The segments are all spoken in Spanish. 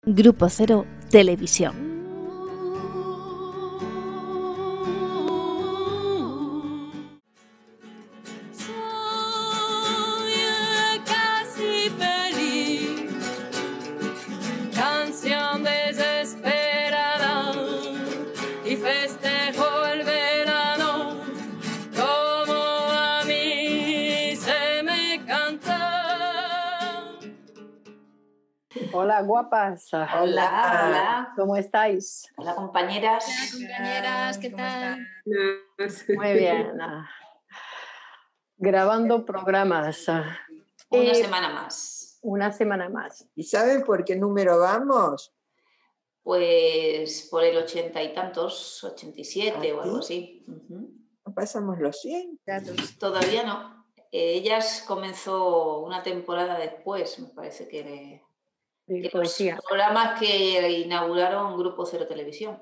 Grupo Cero Televisión. Hola, guapas. Hola, hola. ¿Cómo estáis? Hola, compañeras. Hola, compañeras, ¿qué tal? Muy bien. Grabando programas. Una semana más. Una semana más. ¿Y saben por qué número vamos? Pues por el 80 y tantos, 87 o algo así. ¿No pasamos los 100? Todavía no. Ellas comenzó una temporada después, me parece que los programas que inauguraron Grupo Cero Televisión.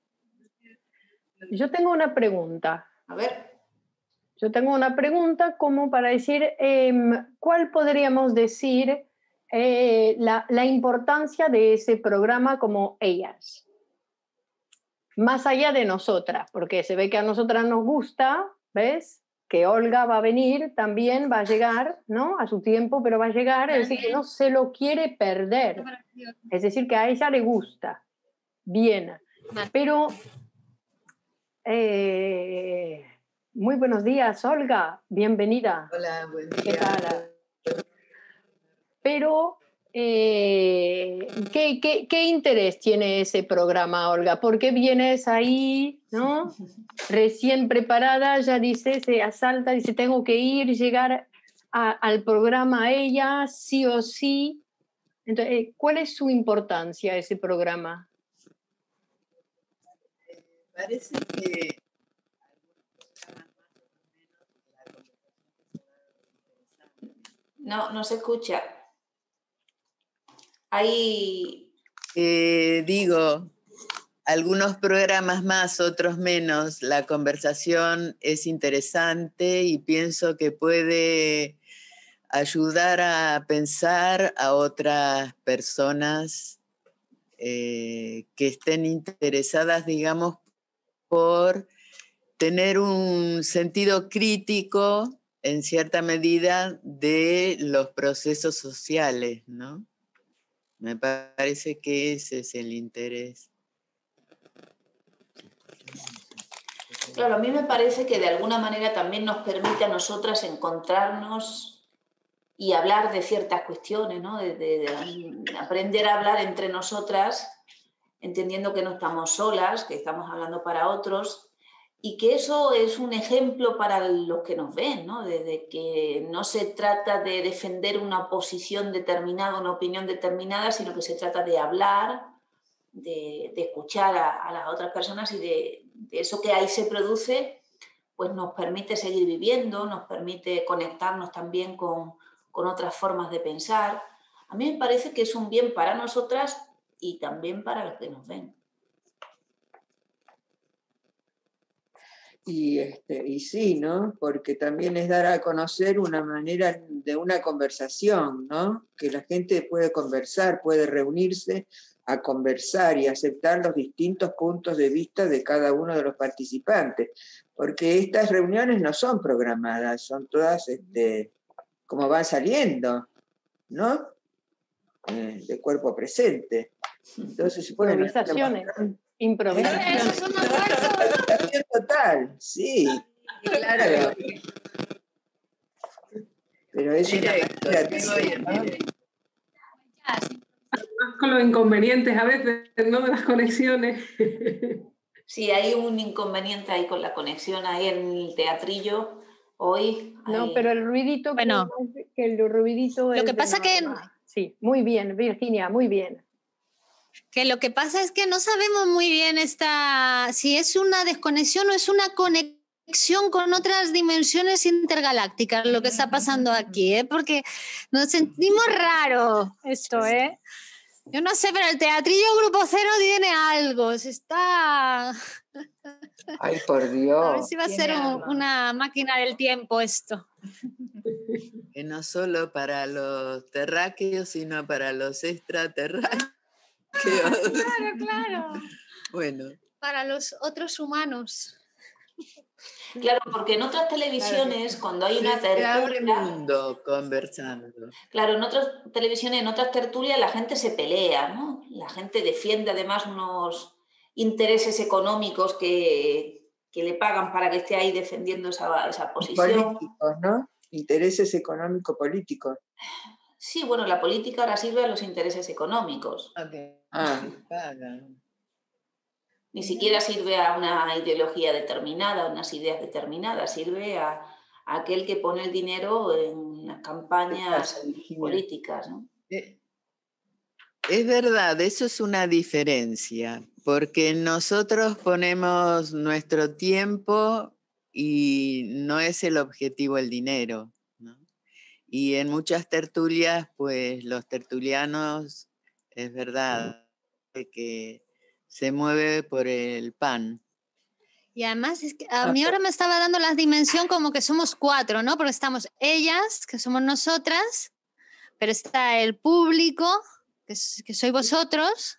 Yo tengo una pregunta. A ver. Yo tengo una pregunta como para decir, ¿cuál podríamos decir la importancia de ese programa como ellas? Más allá de nosotras, porque se ve que a nosotras nos gusta, ¿ves? Que Olga va a venir, también va a llegar, ¿no? A su tiempo, pero va a llegar, es decir, que no se lo quiere perder. Es decir, que a ella le gusta. Bien. Pero, muy buenos días, Olga. Bienvenida. Hola, buen día. ¿Qué tal? Pero, ¿qué interés tiene ese programa, Olga? ¿Por qué vienes ahí, ¿no? Recién preparada, ya dice, se asalta, dice, tengo que ir, llegar al programa ella, sí o sí. Entonces, ¿cuál es su importancia ese programa? Parece que No se escucha. Ahí. Digo, algunos programas más, otros menos. La conversación es interesante y pienso que puede ayudar a pensar a otras personas que estén interesadas, digamos, por tener un sentido crítico en cierta medida de los procesos sociales, ¿no? Me parece que ese es el interés. Claro, a mí me parece que de alguna manera también nos permite a nosotras encontrarnos y hablar de ciertas cuestiones, ¿no? De aprender a hablar entre nosotras, entendiendo que no estamos solas, que estamos hablando para otros, y que eso es un ejemplo para los que nos ven, ¿no? De que no se trata de defender una posición determinada, una opinión determinada, sino que se trata de hablar, de escuchar a las otras personas y de eso que ahí se produce, pues nos permite seguir viviendo, nos permite conectarnos también con otras formas de pensar. A mí me parece que es un bien para nosotras y también para los que nos ven. Y sí, ¿no? Porque también es dar a conocer una manera de una conversación, ¿no? Que la gente puede conversar, puede reunirse a conversar y aceptar los distintos puntos de vista de cada uno de los participantes. Porque estas reuniones no son programadas, son todas como van saliendo, ¿no? De cuerpo presente. Entonces se ponen improvisaciones. Improvisaciones. Total, sí. Claro. Pero es una con los inconvenientes a veces, ¿no? De las conexiones. Sí, hay un inconveniente ahí con la conexión ahí en el teatrillo hoy. No, pero el ruidito, bueno, que el ruidito lo que pasa que sí, muy bien, Virginia, muy bien. Que lo que pasa es que no sabemos muy bien si es una desconexión o es una conexión con otras dimensiones intergalácticas lo que está pasando aquí, porque nos sentimos raro esto, ¿eh? Yo no sé, pero el teatrillo Grupo Cero tiene algo, se está... Ay, por Dios. A ver si va a ser una máquina del tiempo esto. Que no solo para los terráqueos, sino para los extraterráqueos. Claro. Bueno. Para los otros humanos. Claro, porque en otras televisiones, cuando hay una Se abre tertulia, mundo conversando. claro, en otras televisiones, en otras tertulias, la gente se pelea, ¿no? La gente defiende además unos intereses económicos que le pagan para que esté ahí defendiendo esa posición. Políticos, ¿no? Intereses económico-políticos. Sí, bueno, la política ahora sirve a los intereses económicos. Pagan. Ni siquiera sirve a una ideología determinada, a unas ideas determinadas, sirve a aquel que pone el dinero en las campañas políticas, ¿no? Es verdad, eso es una diferencia, porque nosotros ponemos nuestro tiempo y no es el objetivo el dinero, ¿no? Y en muchas tertulias, pues los tertulianos, es verdad, que se mueve por el pan. Y además, es que a mí ahora me estaba dando la dimensión como que somos 4, ¿no? Porque estamos ellas, que somos nosotras, pero está el público, que sois vosotros,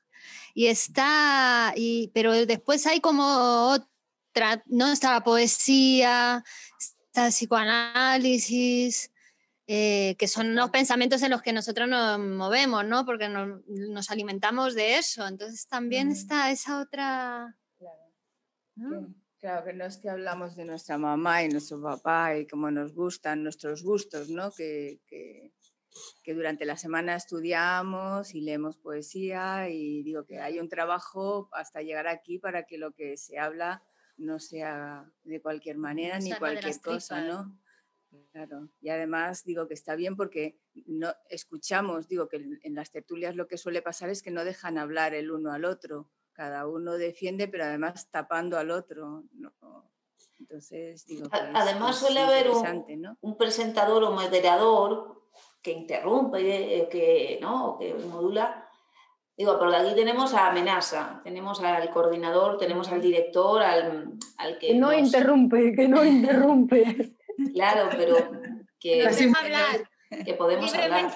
pero después hay como otra, ¿no? Está la poesía, está el psicoanálisis, que son los pensamientos en los que nosotros nos movemos, ¿no? Porque nos alimentamos de eso. Entonces también está esa otra... ¿no? Claro, que no es que hablamos de nuestra mamá y nuestro papá y cómo nos gustan nuestros gustos, ¿no? Que durante la semana estudiamos y leemos poesía y digo que hay un trabajo hasta llegar aquí para que lo que se habla no sea de cualquier manera ni cualquier cosa, ¿no? Claro, y además digo que está bien porque no escuchamos, digo que en las tertulias lo que suele pasar es que no dejan hablar el uno al otro, cada uno defiende pero además tapando al otro, ¿no? Entonces digo que además suele haber un presentador o moderador que interrumpe, que modula. Digo, pero aquí tenemos a Amenaza, tenemos al coordinador, tenemos al director, al que no interrumpe, que no interrumpe. Claro, pero que podemos hablar.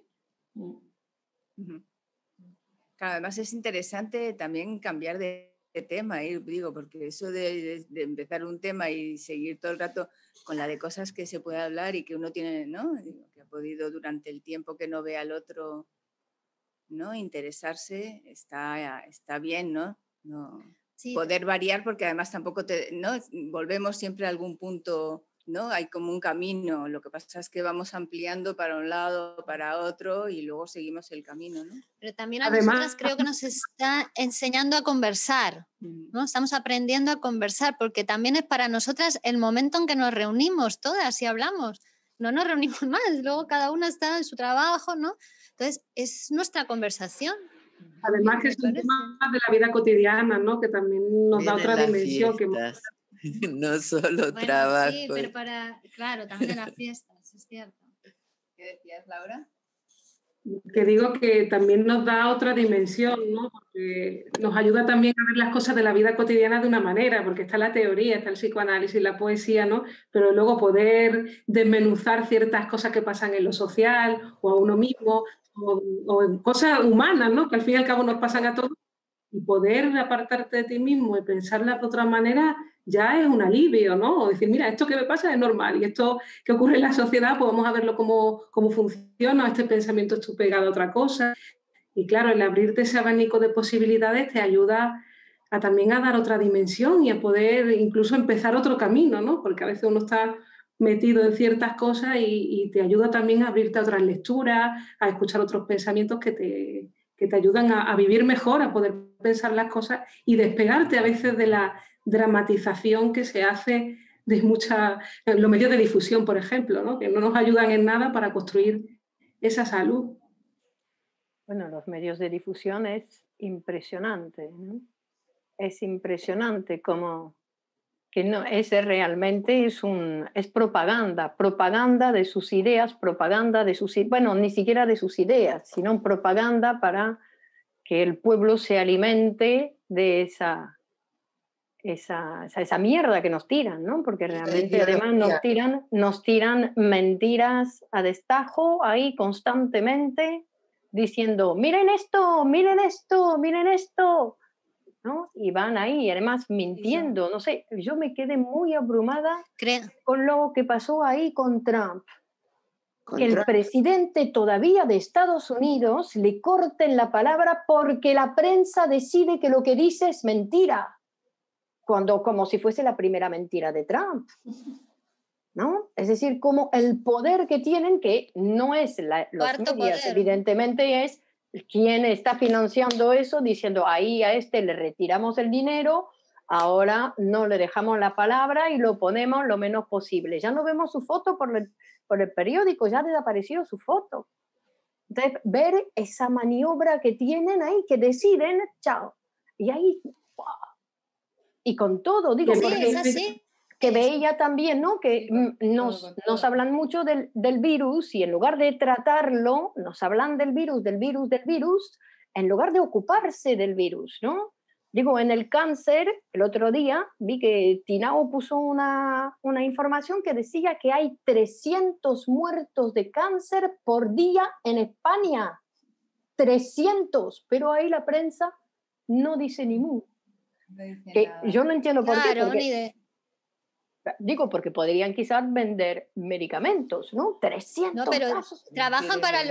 Claro, además es interesante también cambiar de tema, digo, porque eso de empezar un tema y seguir todo el rato con la de cosas que se puede hablar y que uno tiene, ¿no? Digo, que ha podido durante el tiempo que no ve al otro, ¿no? Interesarse, está bien, ¿no? Sí. Poder variar porque además tampoco ¿no? Volvemos siempre a algún punto, ¿no? Hay como un camino, lo que pasa es que vamos ampliando para un lado, para otro y luego seguimos el camino, ¿no? Pero también a nosotras creo que nos está enseñando a conversar, ¿no? Estamos aprendiendo a conversar porque también es para nosotras el momento en que nos reunimos todas y hablamos. No nos reunimos más, luego cada una está en su trabajo, ¿no? Entonces es nuestra conversación. Además que es un tema de la vida cotidiana, ¿no? Que también nos da otra dimensión. No solo trabajo. Sí, pero claro, también en las fiestas, es cierto. ¿Qué decías, Laura? Que digo que también nos da otra dimensión, ¿no? Porque nos ayuda también a ver las cosas de la vida cotidiana de una manera, porque está la teoría, está el psicoanálisis, la poesía, ¿no? Pero luego poder desmenuzar ciertas cosas que pasan en lo social o a uno mismo o en cosas humanas, ¿no? Que al fin y al cabo nos pasan a todos, y poder apartarte de ti mismo y pensarlas de otra manera ya es un alivio, ¿no? O decir, mira, esto que me pasa es normal y esto que ocurre en la sociedad, pues vamos a verlo cómo funciona, este pensamiento está pegado a otra cosa. Y claro, el abrirte ese abanico de posibilidades te ayuda también a dar otra dimensión y a poder incluso empezar otro camino, ¿no? Porque a veces uno está metido en ciertas cosas y te ayuda también a abrirte a otras lecturas, a escuchar otros pensamientos que te ayudan a vivir mejor, a poder pensar las cosas y despegarte a veces de la dramatización que se hace de los medios de difusión, por ejemplo, ¿no? Que no nos ayudan en nada para construir esa salud. Bueno, los medios de difusión es impresionante, ¿no? Es impresionante como que no, ese realmente es propaganda de sus ideas, bueno, ni siquiera de sus ideas, sino propaganda para que el pueblo se alimente de esa mierda que nos tiran, ¿no? Porque realmente además nos tiran mentiras a destajo ahí constantemente diciendo, miren esto, miren esto, miren esto, ¿no? Y van ahí, y además mintiendo, no sé, yo me quedé muy abrumada con lo que pasó ahí con Trump. Que el presidente todavía de Estados Unidos le corten la palabra porque la prensa decide que lo que dice es mentira, cuando como si fuese la primera mentira de Trump, ¿no? Es decir, como el poder que tienen, que no es los medios, evidentemente es quien está financiando eso, diciendo ahí a este le retiramos el dinero, ahora no le dejamos la palabra y lo ponemos lo menos posible. Ya no vemos su foto por el periódico, ya ha desaparecido su foto. Entonces, ver esa maniobra que tienen ahí, que deciden, chao. Y ahí, wow. Y con todo, digo, sí, porque es así. Que veía también, ¿no? Que nos hablan mucho del virus y en lugar de tratarlo, nos hablan del virus, en lugar de ocuparse del virus, ¿no? Digo, en el cáncer, el otro día vi que Tinao puso una información que decía que hay 300 muertos de cáncer por día en España. 300, pero ahí la prensa no dice ni mu. Que yo no entiendo por qué. Porque, digo, porque podrían quizás vender medicamentos, ¿no? 300 no, pero casos. Trabajan para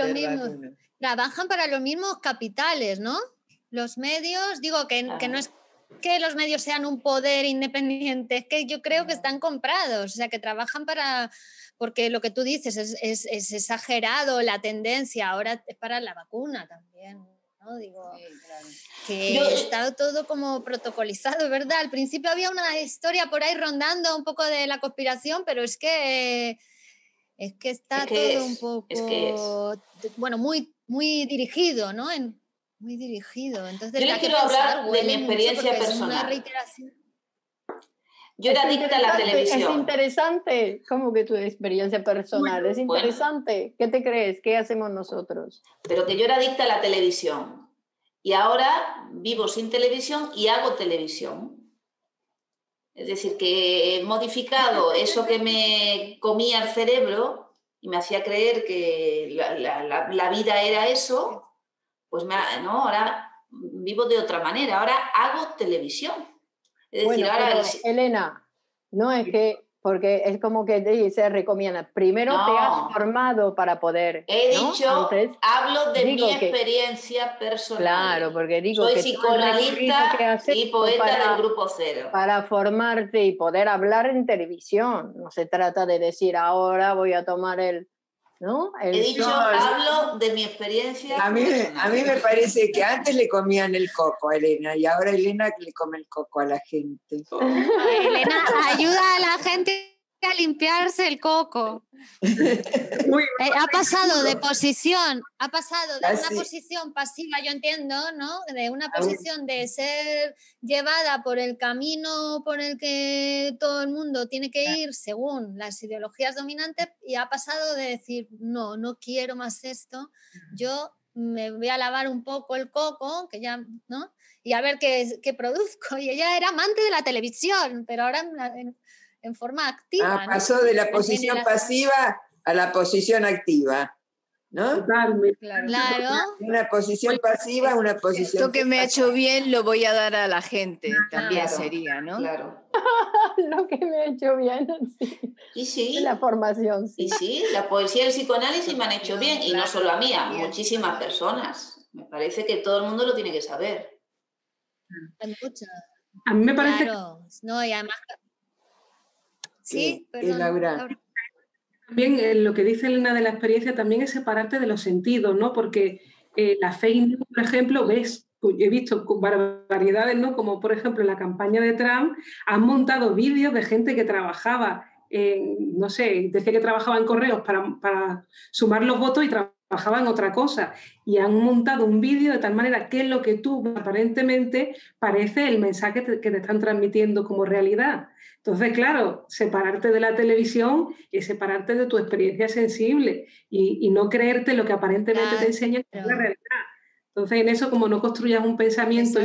los mismos capitales, ¿no? Los medios, digo que no es que los medios sean un poder independiente, es que yo creo que están comprados, o sea, que trabajan porque lo que tú dices es exagerado la tendencia, ahora es para la vacuna también, ¿no? Digo, que está todo como protocolizado, ¿verdad? Al principio había una historia por ahí rondando un poco de la conspiración, pero es que está todo un poco, bueno, muy, muy dirigido, ¿no? Muy dirigido. Entonces, yo les quiero hablar de mi experiencia personal. Yo era adicta a la televisión. Es interesante. ¿Cómo que tu experiencia personal? Es interesante. Bueno. ¿Qué te crees? ¿Qué hacemos nosotros? Pero que yo era adicta a la televisión. Y ahora vivo sin televisión y hago televisión. Es decir, que he modificado eso que me comía el cerebro y me hacía creer que la vida era eso. Pues no, ahora vivo de otra manera, ahora hago televisión. Es decir, bueno, ahora... Elena, no es que, porque es como que se recomienda, primero te has formado para poder... He dicho, antes, hablo de mi experiencia personal. Claro, porque digo soy que psicoanalista y poeta del Grupo Cero. Para formarte y poder hablar en televisión, no se trata de decir ahora voy a tomar ¿no? He dicho, hablo de mi experiencia. A mí me parece que antes le comían el coco a Elena y ahora Elena le come el coco a la gente. Elena ayuda a la gente a limpiarse el coco. Ha pasado de posición, una posición pasiva, yo entiendo, ¿no? De una posición de ser llevada por el camino por el que todo el mundo tiene que ir según las ideologías dominantes, y ha pasado de decir, no quiero más esto, yo me voy a lavar un poco el coco, que ya, ¿no? Y a ver qué produzco. Y ella era amante de la televisión, pero ahora en forma activa. Pasó, ¿no? De la posición pasiva a la posición activa, ¿no? Claro. Una posición pasiva, una posición... Esto que me ha hecho bien lo voy a dar a la gente, también sería, ¿no? Claro. Lo que me ha hecho bien, sí. Y sí. La formación, sí. Y sí, la poesía y el psicoanálisis me han hecho bien, y no solo a mí, a muchísimas personas. Me parece que todo el mundo lo tiene que saber. Hay muchas. A mí me parece... Claro, no, y además... Sí, Laura. También lo que dice Elena de la experiencia también es separarte de los sentidos, ¿no? Porque la fake news, por ejemplo, he visto barbaridades, ¿no? Como por ejemplo en la campaña de Trump han montado vídeos de gente que trabajaba, no sé, decía que trabajaba en correos para sumar los votos y trabajaba en otra cosa. Y han montado un vídeo de tal manera que es lo que tú aparentemente parece el mensaje que te están transmitiendo como realidad. Entonces, claro, separarte de la televisión es separarte de tu experiencia sensible y no creerte lo que aparentemente te enseñan que es la realidad. Entonces, en eso, como no construyas un pensamiento,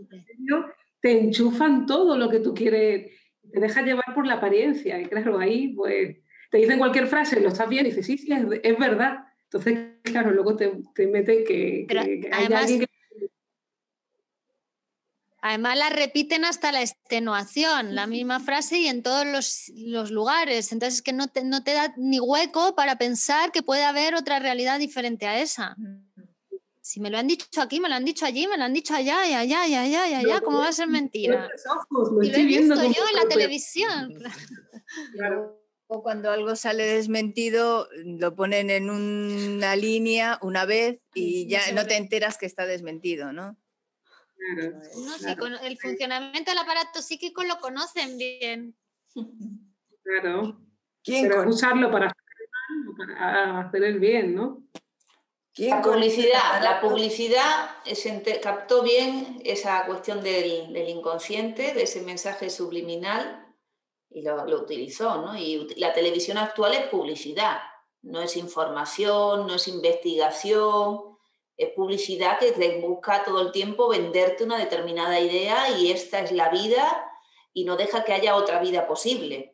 te enchufan todo lo que tú quieres, te dejas llevar por la apariencia. Y claro, ahí pues te dicen cualquier frase, lo estás viendo y dices, sí, es verdad. Entonces, claro, luego te mete que hay además, alguien que... Además la repiten hasta la extenuación, la misma frase y en todos los lugares. Entonces es que no te da ni hueco para pensar que puede haber otra realidad diferente a esa. Si me lo han dicho aquí, me lo han dicho allí, me lo han dicho allá y allá y allá y allá, ¿cómo va a ser mentira? Y lo he visto yo en la televisión. Claro. O cuando algo sale desmentido, lo ponen en una línea una vez y ya no te enteras que está desmentido, ¿no? Claro, No, sí, con el funcionamiento del aparato psíquico lo conocen bien. claro. ¿Quién Pero conoce? usarlo para hacer el mal o para hacer el bien, ¿no? ¿Quién La publicidad captó bien esa cuestión del inconsciente, de ese mensaje subliminal y lo utilizó, ¿no? Y la televisión actual es publicidad, no es información, no es investigación, es publicidad que te busca todo el tiempo venderte una determinada idea y esta es la vida y no deja que haya otra vida posible.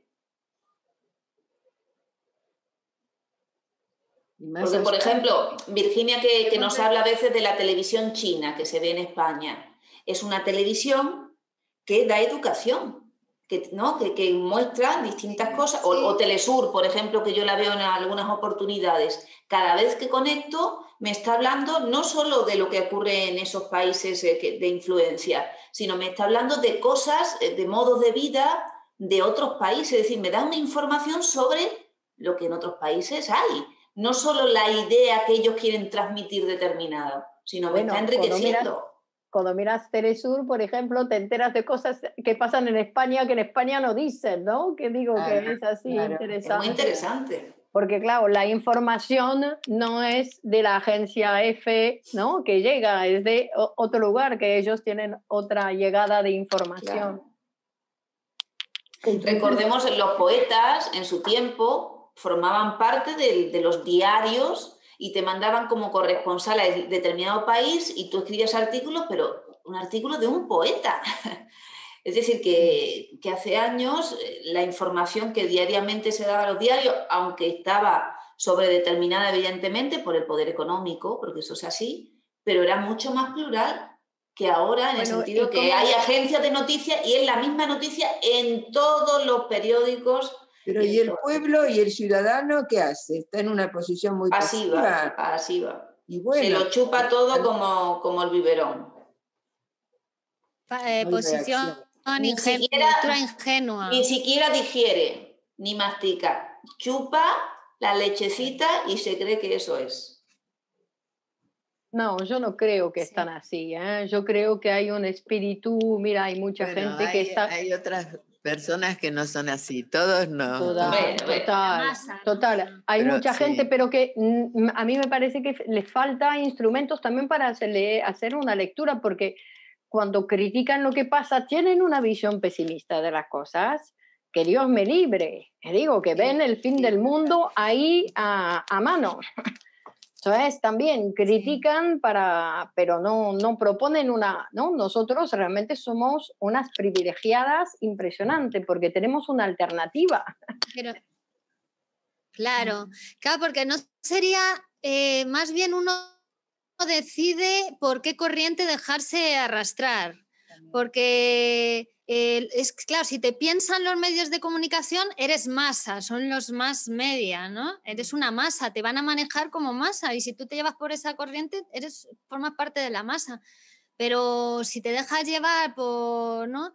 Porque, por ejemplo, Virginia, que nos habla a veces de la televisión china que se ve en España, es una televisión que da educación, que muestra distintas cosas, o Telesur, por ejemplo, que yo la veo en algunas oportunidades. Cada vez que conecto me está hablando no solo de lo que ocurre en esos países de influencia, sino me está hablando de cosas, de modos de vida de otros países, es decir, me da una información sobre lo que en otros países hay. No solo la idea que ellos quieren transmitir determinada, sino me está enriqueciendo. Cuando miras Telesur, por ejemplo, te enteras de cosas que pasan en España que en España no dicen, ¿no? Que digo que es así interesante. Es muy interesante. Porque claro, la información no es de la agencia F, ¿no? Que llega, es de otro lugar, que ellos tienen otra llegada de información. Claro. Recordemos, los poetas en su tiempo formaban parte de los diarios y te mandaban como corresponsal a determinado país y tú escribías artículos, pero un artículo de un poeta. Es decir, que hace años la información que diariamente se daba a los diarios, aunque estaba sobredeterminada evidentemente por el poder económico, porque eso es así, pero era mucho más plural que ahora, en el sentido que hay agencias de noticias y es la misma noticia en todos los periódicos. Pero ¿y el pueblo y el ciudadano qué hace? Está en una posición muy pasiva. Pasiva. Y bueno, se lo chupa todo como el biberón. Posición ingenua. Ni siquiera digiere, ni mastica. Chupa la lechecita y se cree que eso es. No, yo no creo que están así. Yo creo que hay un espíritu, mira, hay mucha gente que está... Hay otras personas que no son así, todos no. Total. Hay mucha gente, pero que a mí me parece que les falta instrumentos también para hacer una lectura, porque cuando critican lo que pasa, tienen una visión pesimista de las cosas, que Dios me libre. Digo, que ven el fin del mundo ahí a mano. Entonces también critican pero no proponen ¿no? Nosotros realmente somos unas privilegiadas impresionantes porque tenemos una alternativa. Pero, claro, porque no sería, más bien uno decide por qué corriente dejarse arrastrar, porque es claro, si te piensan los medios de comunicación, eres masa, son los más media, ¿no? Eres una masa, te van a manejar como masa y si tú te llevas por esa corriente, formas parte de la masa. Pero si te dejas llevar por, ¿no?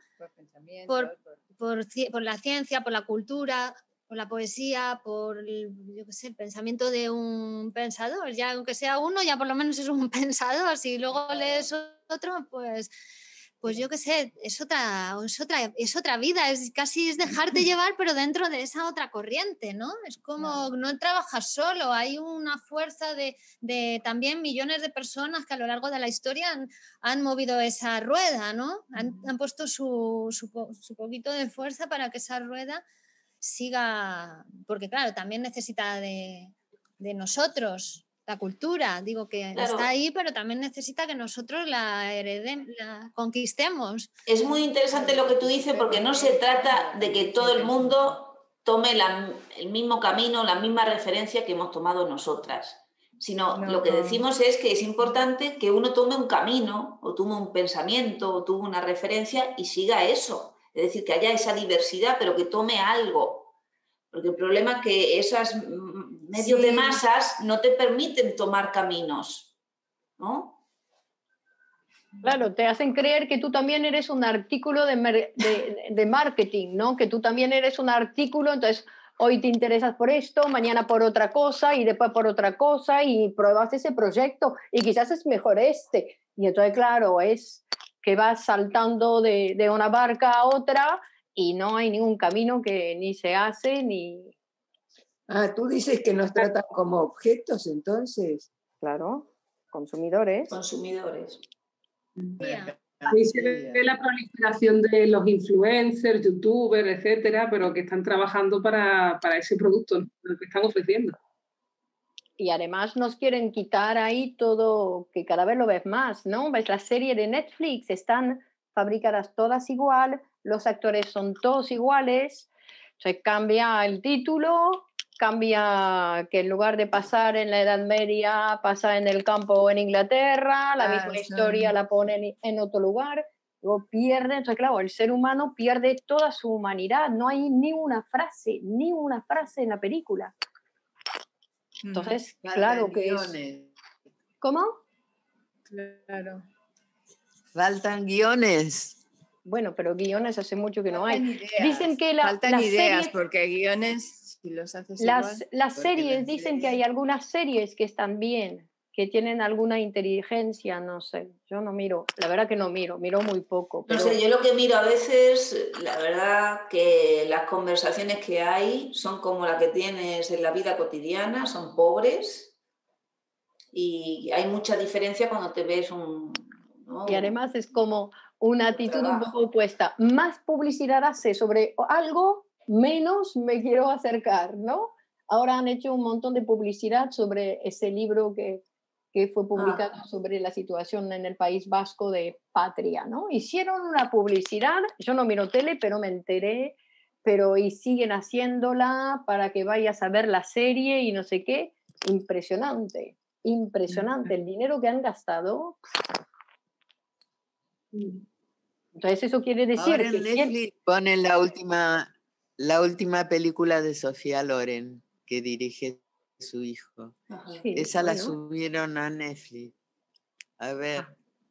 por la ciencia, por la cultura, por la poesía, por yo qué sé, el pensamiento de un pensador, ya aunque sea uno, ya por lo menos es un pensador, si luego lees otro, pues yo qué sé, es otra vida, casi es dejarte llevar, pero dentro de esa otra corriente, ¿no? Es como no trabajas solo, hay una fuerza de también millones de personas que a lo largo de la historia han movido esa rueda, ¿no? Han puesto su poquito de fuerza para que esa rueda siga, porque claro, también necesita de nosotros. La cultura, digo que está ahí, pero también necesita que nosotros la conquistemos. Es muy interesante lo que tú dices porque no se trata de que todo el mundo tome el mismo camino, la misma referencia que hemos tomado nosotras. sino No, lo que no. decimos es que es importante que uno tome un camino, o tome un pensamiento, o tome una referencia y siga eso. Es decir, que haya esa diversidad, pero que tome algo. Porque el problema es que esos medios de masas no te permiten tomar caminos, ¿no? Claro, te hacen creer que tú también eres un artículo de marketing, ¿no? Que tú también eres un artículo, entonces hoy te interesas por esto, mañana por otra cosa y después por otra cosa y pruebas ese proyecto y quizás es mejor este. Y entonces, claro, es que vas saltando de una barca a otra y no hay ningún camino que ni se hace ni... Ah, tú dices que nos tratan como objetos, entonces. Claro, consumidores. Consumidores. Ahí se ve la proliferación de los influencers, youtubers, etcétera, pero que están trabajando para ese producto, ¿no? Lo que están ofreciendo. Y además nos quieren quitar ahí todo, que cada vez lo ves más, ¿no? Ves la serie de Netflix, están fabricadas todas igual, los actores son todos iguales, se cambia el título, cambia que en lugar de pasar en la Edad Media, pasa en el campo en Inglaterra, la misma historia la ponen en otro lugar, luego pierde, entonces claro, el ser humano pierde toda su humanidad, no hay ni una frase en la película. Entonces, claro que es... ¿Cómo? Claro. Faltan guiones. Bueno, pero guiones hace mucho que no hay. Faltan ideas. Dicen que Faltan las ideas, series, porque guiones, si los haces las igual... series, dicen que hay algunas series que están bien, que tienen alguna inteligencia, no sé. Yo no miro, la verdad que no miro muy poco. No Pero... sé, yo lo que miro a veces, la verdad que las conversaciones que hay son como la que tienes en la vida cotidiana, son pobres y hay mucha diferencia cuando te ves un... ¿no? Y además es como una actitud un trabajo. poco opuesta. Más publicidad hace sobre algo, menos me quiero acercar, ¿no? Ahora han hecho un montón de publicidad sobre ese libro que fue publicado sobre la situación en el País Vasco de Patria, ¿no? Hicieron una publicidad, yo no miro tele, pero me enteré, pero y siguen haciéndola para que vayas a ver la serie y no sé qué. Impresionante, impresionante. El dinero que han gastado. Entonces eso quiere decir Ahora que en Netflix ponen la última película de Sofía Loren que dirige su hijo. Sí, Esa la bueno. subieron a Netflix. A ver.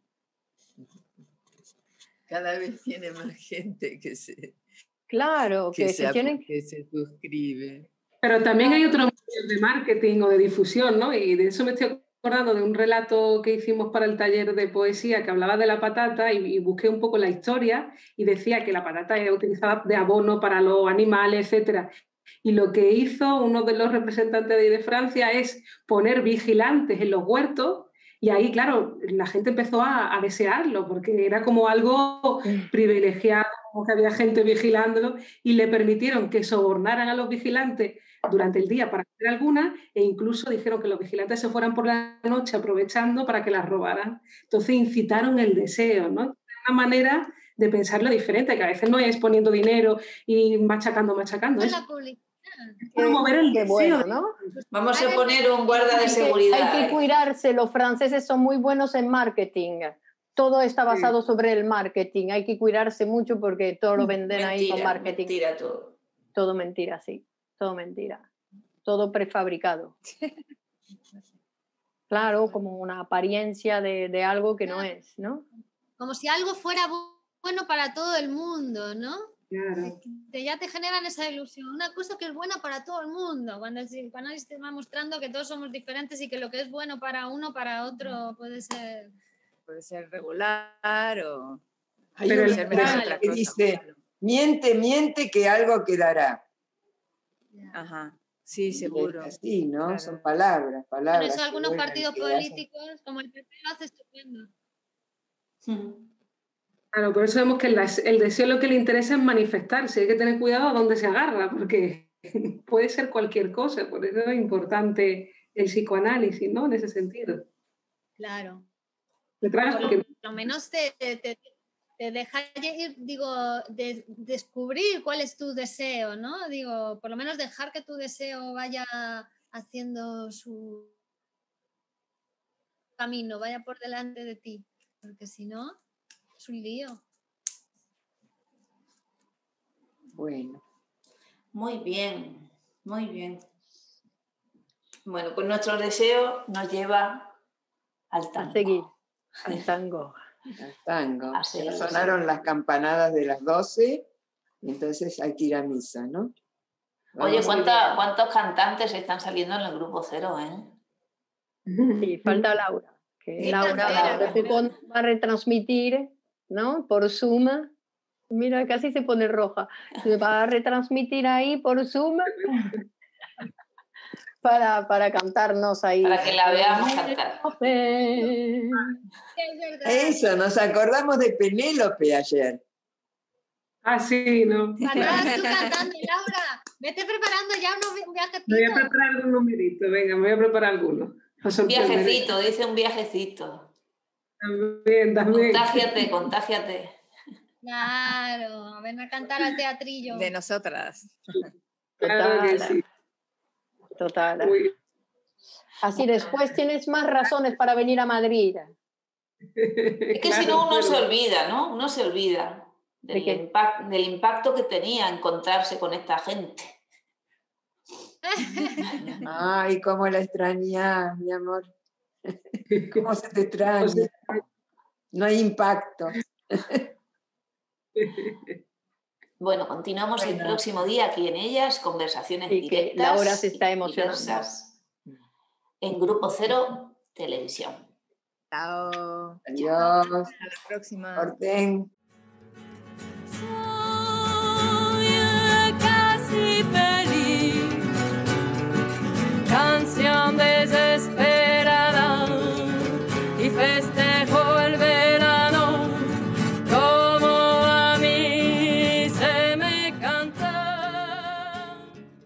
Cada vez tiene más gente que se, Claro, que se tienen... que se suscribe. Pero también hay otros medios de marketing o de difusión, ¿no? Y de eso me estoy acordando de un relato que hicimos para el taller de poesía que hablaba de la patata y busqué un poco la historia y decía que la patata era utilizada de abono para los animales, etcétera. Y lo que hizo uno de los representantes de Francia es poner vigilantes en los huertos y ahí, claro, la gente empezó a desearlo porque era como algo privilegiado, como que había gente vigilándolo y le permitieron que sobornaran a los vigilantes durante el día para hacer algunas e incluso dijeron que los vigilantes se fueran por la noche aprovechando para que las robaran. Entonces incitaron el deseo, ¿no? De una manera de pensarlo diferente, que a veces no es poniendo dinero y machacando. Es promover el deseo. Bueno, ¿no? Vamos a poner un guarda de seguridad. Hay que cuidarse, los franceses son muy buenos en marketing. Todo está basado sobre el marketing. Hay que cuidarse mucho porque todo lo venden mentira, ahí con marketing. Mentira todo. Todo mentira, sí. Todo mentira. Todo prefabricado. Claro, como una apariencia de algo que no es, ¿no? Como si algo fuera bueno para todo el mundo, ¿no? Claro. Ya te generan esa ilusión. Una cosa que es buena para todo el mundo. Cuando el psicoanálisis te va mostrando que todos somos diferentes y que lo que es bueno para uno, para otro puede ser... Puede ser regular o... Hay Pero una frase que dice, miente que algo quedará. Ajá, sí, seguro. Es así, ¿no? Claro. Son palabras. Por eso algunos partidos políticos, como el PP, lo hace estupendo. Claro, por eso vemos que el deseo lo que le interesa es manifestarse. Hay que tener cuidado a dónde se agarra, porque puede ser cualquier cosa. Por eso es importante el psicoanálisis, ¿no? En ese sentido. Claro. Por lo menos te deja ir, descubrir cuál es tu deseo, ¿no? Digo, por lo menos dejar que tu deseo vaya haciendo su camino, vaya por delante de ti, porque si no, es un lío. Bueno. Muy bien, muy bien. Bueno, pues nuestro deseo nos lleva al tango. A seguir, al tango. Al tango. A seguir, Ya sonaron las campanadas de las 12, entonces hay que ir a misa, ¿no? Oye, Vamos. ¿cuántos cantantes están saliendo en el Grupo Cero, eh? Sí, falta Laura. Que Qué Laura cantera. va a retransmitir, ¿no? Por Zoom. Mira, casi se pone roja. Se va a retransmitir ahí por Zoom para cantarnos ahí. Para que la veamos cantar. Es verdad. Eso, nos acordamos de Penélope ayer. Ah, sí, no. Faltabas tú cantando, Laura. Vete preparando ya un viajecito. Me voy a preparar algún numerito, venga, me voy a preparar alguno. Un viajecito, dice un viajecito. También. Contágiate. Claro, ven a cantar al teatrillo. De nosotras. Claro que sí. Total. Uy. Así después tienes más razones para venir a Madrid. Es que Claro, si no uno se pero- olvida, ¿no? Uno se olvida del impacto que tenía encontrarse con esta gente. Ay, cómo la extrañas, mi amor. Cómo se te extraña. No hay impacto. Bueno, continuamos el Bueno. próximo día aquí en Ellas, conversaciones Sí, que directas. Laura se está y emocionando. diversas en Grupo Cero Televisión. Chao. Adiós. Hasta la próxima. Corten. Soy casi feliz, canción desesperada y festejo el verano como a mí se me canta.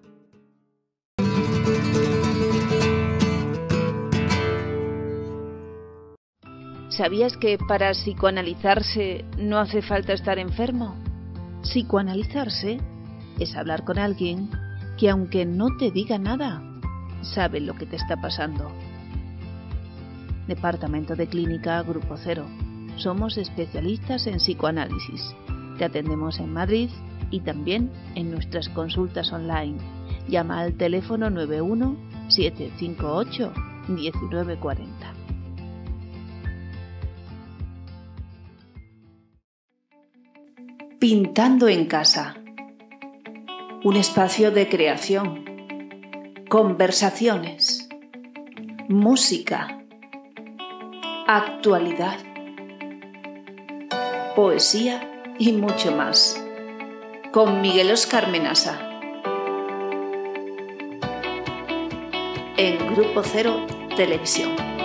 ¿Sabías que para psicoanalizarse no hace falta estar enfermo? Psicoanalizarse es hablar con alguien que, aunque no te diga nada, sabe lo que te está pasando. Departamento de Clínica Grupo Cero. Somos especialistas en psicoanálisis. Te atendemos en Madrid y también en nuestras consultas online. Llama al teléfono 91 758 1940. Pintando en casa. Un espacio de creación, conversaciones, música, actualidad, poesía y mucho más. Con Miguel Óscar Menasa. En Grupo Cero Televisión.